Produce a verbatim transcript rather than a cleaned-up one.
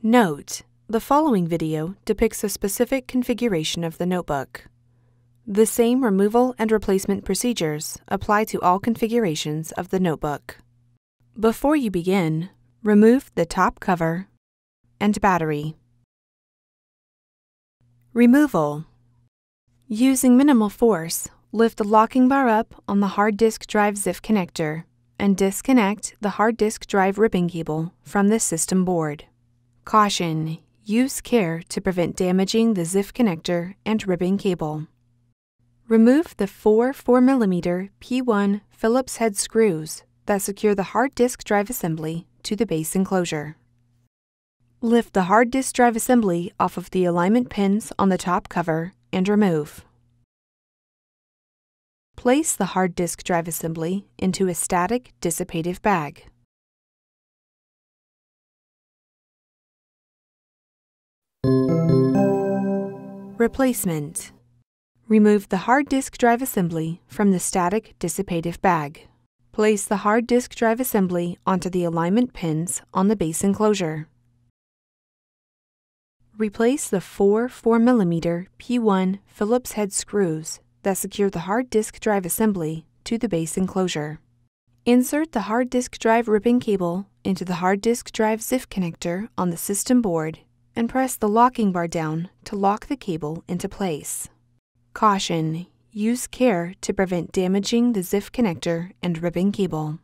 Note: the following video depicts a specific configuration of the notebook. The same removal and replacement procedures apply to all configurations of the notebook. Before you begin, remove the top cover and battery. Removal. Using minimal force, lift the locking bar up on the hard disk drive Z I F connector and disconnect the hard disk drive ribbon cable from the system board. Caution: use care to prevent damaging the Z I F connector and ribbon cable. Remove the four four millimeter P one Phillips head screws that secure the hard disk drive assembly to the base enclosure. Lift the hard disk drive assembly off of the alignment pins on the top cover and remove. Place the hard disk drive assembly into a static dissipative bag. Replacement. Remove the hard disk drive assembly from the static dissipative bag. Place the hard disk drive assembly onto the alignment pins on the base enclosure. Replace the four four millimeter P one Phillips head screws that secure the hard disk drive assembly to the base enclosure. Insert the hard disk drive ribbon cable into the hard disk drive Z I F connector on the system board and press the locking bar down to lock the cable into place. Caution: use care to prevent damaging the Z I F connector and ribbon cable.